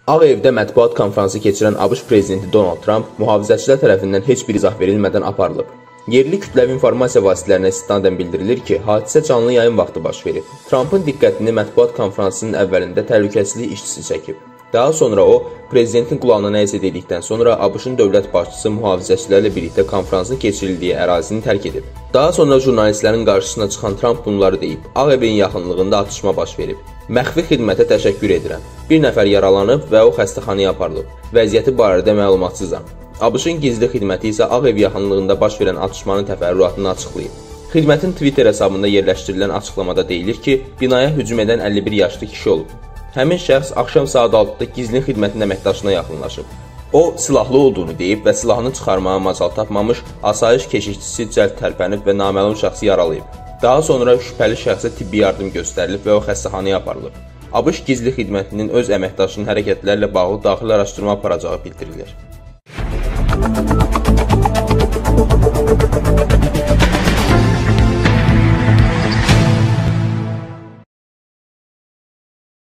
Ağ Evdə mətbuat konfransı keçirən ABŞ prezidenti Donald Trump mühafizəçilər tərəfindən heç bir izah verilmədən aparılıb. Yerli kütləvi informasiya vasitələrinə istinadən bildirilir ki, hadisə canlı yayım vaxtı baş verib. Trumpın diqqətini mətbuat konfransının əvvəlində təhlükəsizlik işçisi çəkib. Daha sonra o, prezidentin qulağına nəyisə dedikdən sonra ABŞ-ın dövlət başçısı mühafizəçilərlə birlikdə konfransın keçirildiyi ərazini tərk edib. Daha sonra jurnalistlərin qarşısına çıxan Trump bunları deyib, Ağ Evin yaxınlığında atışma baş verib. Məxfi xidmətə təşəkkür edirəm. Bir nəfər yaralanıb və o xəstəxanaya aparılıb. Vəziyyəti barədə məlumatsızam. ABŞ-ın gizli xidməti isə Ağ Ev yaxınlığında baş verən atışmanın təfərrüatını açıqlayıb. Xidmətin Twitter hesabında yerləşdirilən açıqlamada deyilir ki, binaya hücum edən 51 yaşlı kişi olub. Həmin şəxs axşam saat 6-da gizli xidmətin əməkdaşına yaxınlaşıb. O, silahlı olduğunu deyib və silahını çıxarmağa macal tapmamış, asayiş keşikçisi cəld tərpənib və naməlum şəxsi yaralayıb. Daha sonra şübhəli şəxsə tibbi yardım göstərilib və o xəstəxanaya aparılıb. ABŞ gizli xidmətinin öz əməkdaşının hərəkətlərlə bağlı daxili araşdırma aparacağı bildirilir.